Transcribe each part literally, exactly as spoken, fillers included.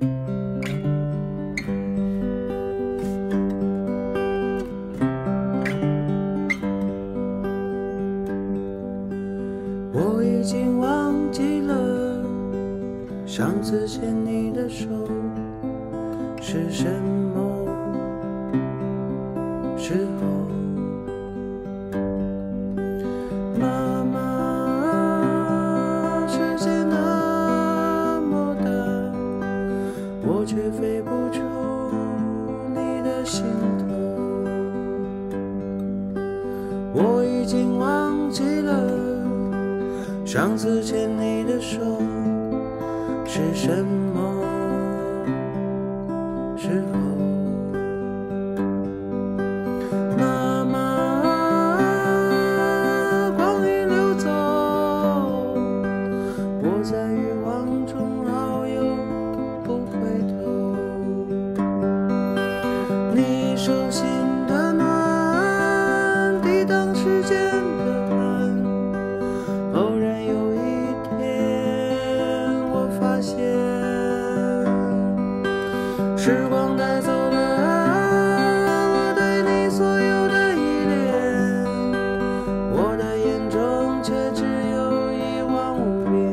我已经忘记了上次牵你的手是什么时候。妈妈，世界那么大，我却飞不出你的心头。我已经忘记了上次牵你的手是什么时候。妈妈，光阴流走，我在欲望中老友不回头。你手心的暖抵挡时间的寒，偶然有一天我发现，时光带走了我对你所有的依恋，我的眼中却只有一望无边。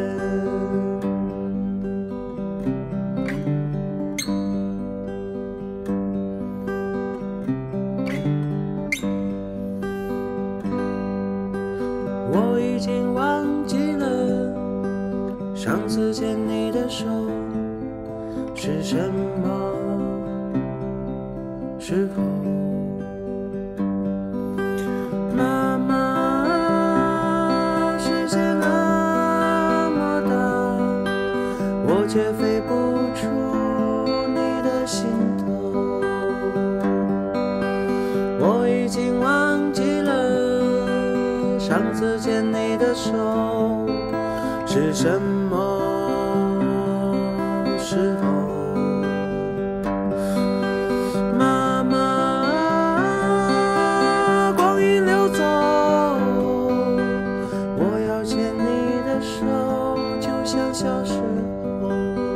我已经忘记了上次牵你的手是什么时候。妈妈，世界那么大，我却飞不出你的心头。我已经忘记了上次牵你的手是什么时候。妈妈，光阴流走，我要牵你的手，就像小时候。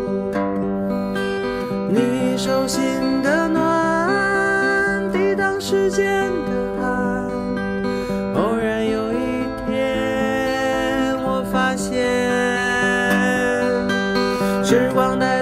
你手心的暖抵挡时间的寒，偶然有一天我发现，时光带